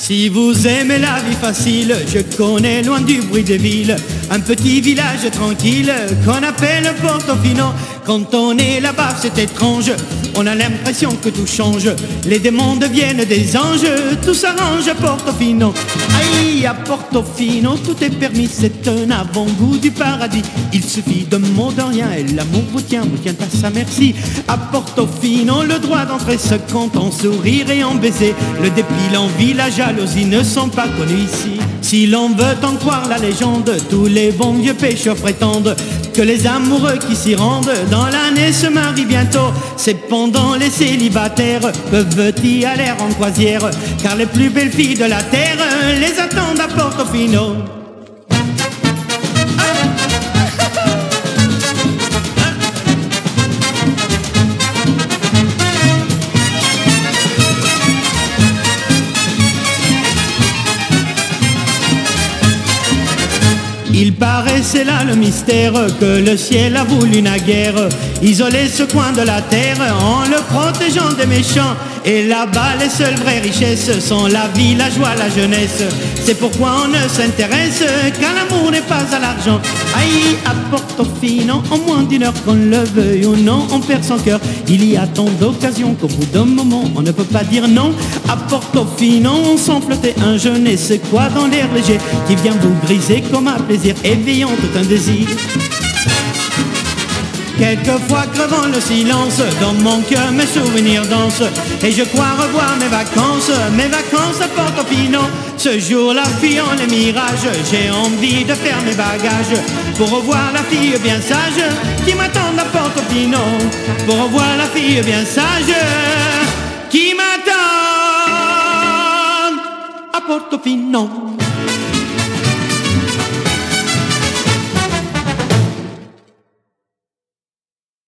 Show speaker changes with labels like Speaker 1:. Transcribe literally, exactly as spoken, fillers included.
Speaker 1: Si vous aimez la vie facile, je connais loin du bruit des villes un petit village tranquille qu'on appelle Portofino. Quand on est là-bas c'est étrange, on a l'impression que tout change. Les démons deviennent des anges, tout s'arrange à Portofino. Aïe, à Portofino tout est permis, c'est un avant-goût du paradis. Il suffit d'un mot de rien et l'amour vous tient, vous tient à sa merci. À Portofino le droit d'entrer se compte en sourire et en baiser. Le dépit, l'envie, la jalousie ne sont pas connus ici. Si l'on veut en croire la légende, tous les bons vieux pêcheurs prétendent que les amoureux qui s'y rendent dans l'année se marient bientôt. C'est pendant les célibataires peuvent y aller en croisière, car les plus belles filles de la terre les attendent à Portofino. Il paraît, c'est là le mystère, que le ciel a voulu naguère isoler ce coin de la terre en le protégeant des méchants. Et là-bas les seules vraies richesses sont la vie, la joie, la jeunesse. C'est pourquoi on ne s'intéresse qu'à l'amour n'est pas à l'argent. Aïe, à Portofino, en moins d'une heure qu'on le veuille ou non, on perd son cœur. Il y a tant d'occasions qu'au bout d'un moment on ne peut pas dire non. À Portofino on sent flotter un je ne sais quoi dans l'air léger qui vient vous briser comme un plaisir, éveillant tout un désir. Quelquefois crevant le silence, dans mon cœur mes souvenirs dansent, et je crois revoir mes vacances, mes vacances à Portofino. Ce jour-là, fuyant les mirages, j'ai envie de faire mes bagages pour revoir la fille bien sage qui m'attend à Portofino. Pour revoir la fille bien sage qui m'attend à Portofino.